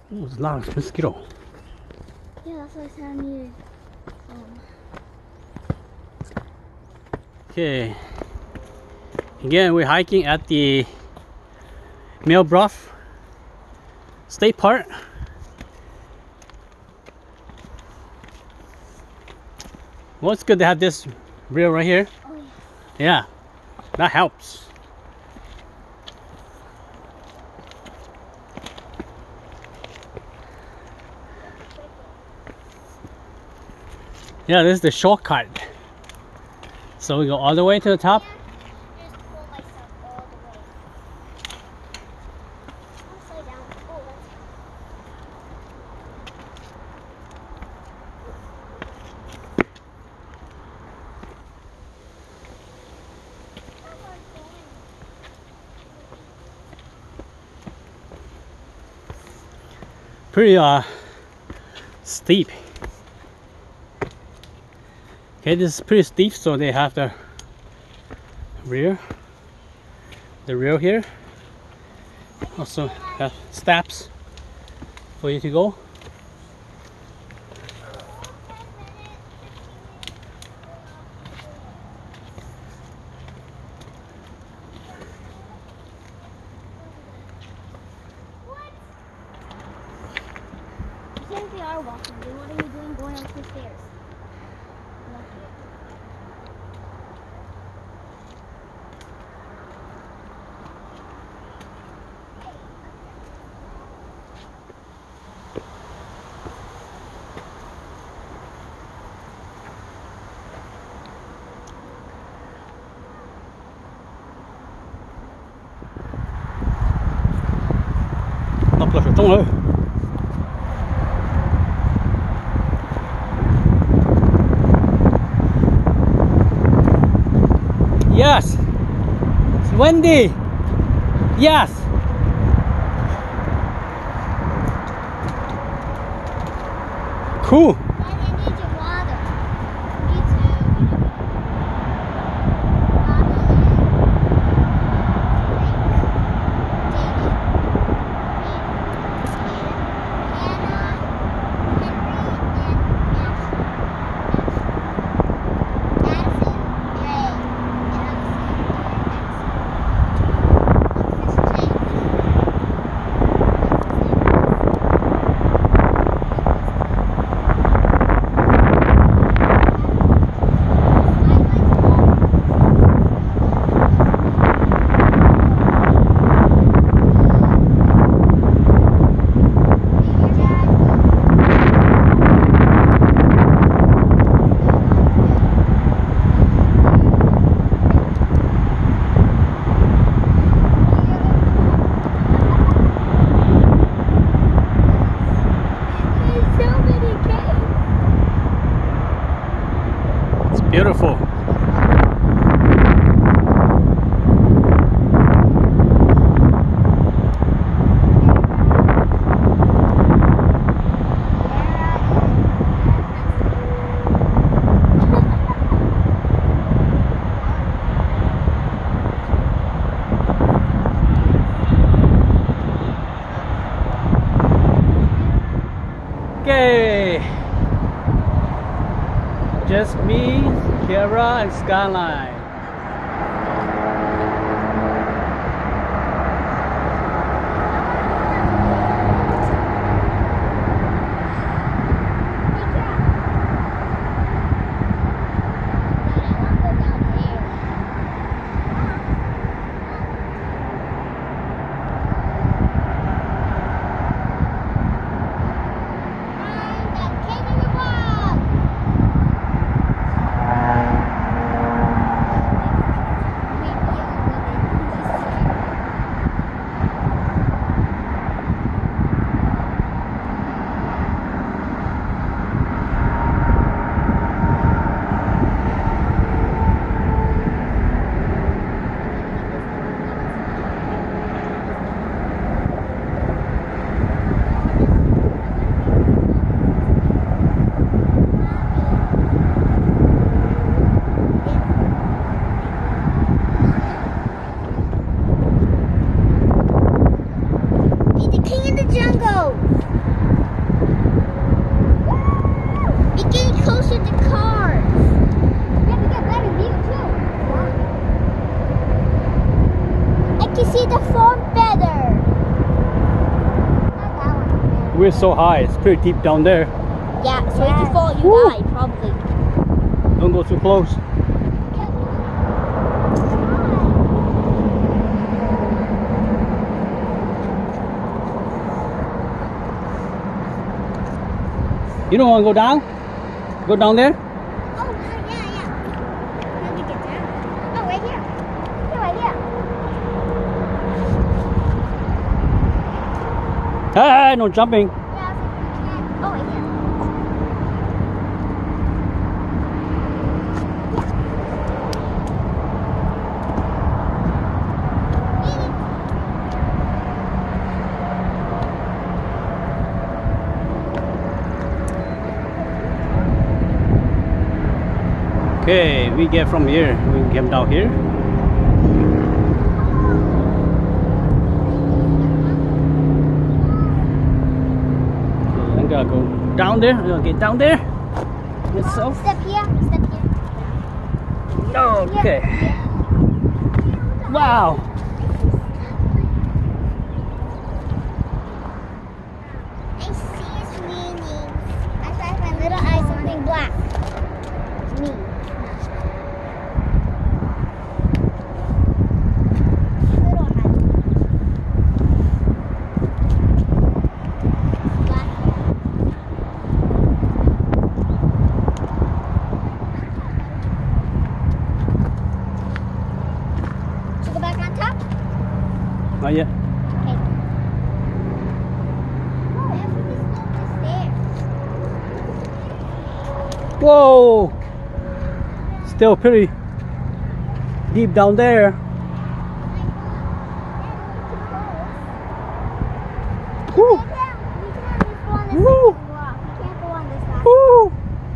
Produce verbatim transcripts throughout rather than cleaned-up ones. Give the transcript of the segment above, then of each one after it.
Oh, it's a lot of mosquito. Yeah, that's what I said I needed. Um, Okay. Again, we're hiking at the Mill Bluff State Park. Well, it's good to have this rail right here. oh yeah. Yeah, that helps. Yeah, this is the shortcut. So we go all the way to the top. Just pull myself all the way. Upside down. Oh, that's Pretty uh steep. Okay, this is pretty steep, so they have the rear, the rail here. Also have steps for you to go. I think they are walking. Then what are you doing going up the stairs? Ngập là phải tông ơi. Yes, it's windy. Yes. Cool. Daddy, I need your water. Me too. Beautiful. Okay. Just me, Kiara, and Skyline. closer to cars. Yeah, we get better view too. Yeah. I can see the phone better. Not that one. We're so high, it's pretty deep down there. Yeah, so Yeah. if you fall, you Woo. die probably. Don't go too close. You don't want to go down? Go down there? Oh, yeah, yeah. How do we get down? Oh, right here. Here, right here. Hey, no jumping. Yeah, I was like, we can't. Oh, right here. Okay, we get from here. We get down here. Okay, I'm gonna go down there. I'm gonna get down there. Myself. Step here, step here. Okay. Wow. I see its meaning. I find my little eye something black. It's me. Little eye. Black. Should we go back on top? Not yet. Okay. Oh, everybody's going to stairs. Whoa. Still pretty deep down there. Woo. Woo. Woo.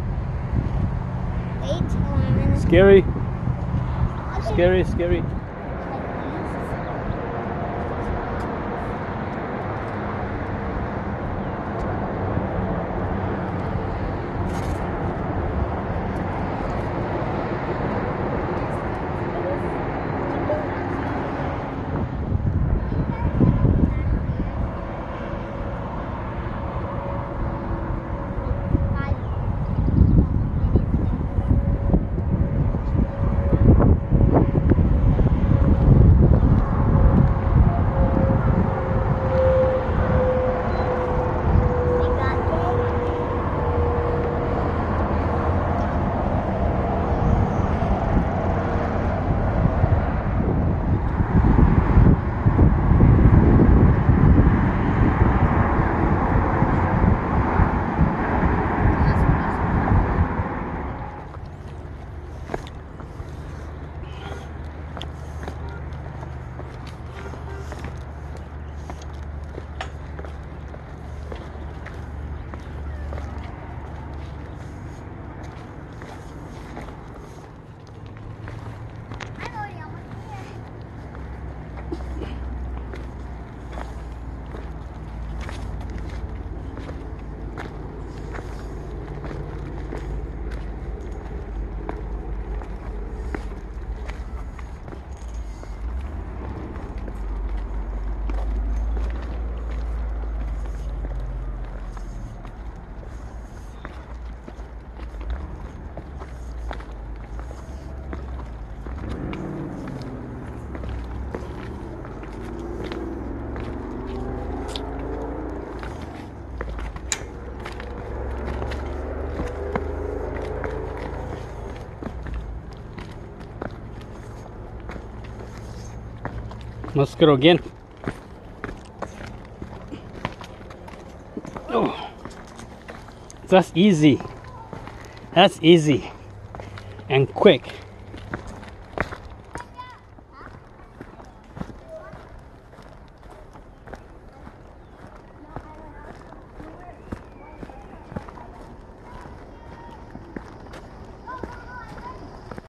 Scary. Scary, scary. Let's go again. Oh, that's easy. That's easy and quick.